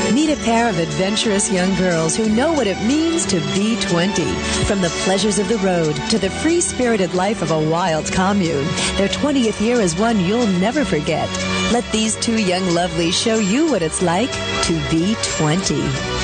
Meet a pair of adventurous young girls who know what it means to be 20. From the pleasures of the road to the free-spirited life of a wild commune, their 20th year is one you'll never forget. Let these two young lovelies show you what it's like to be 20.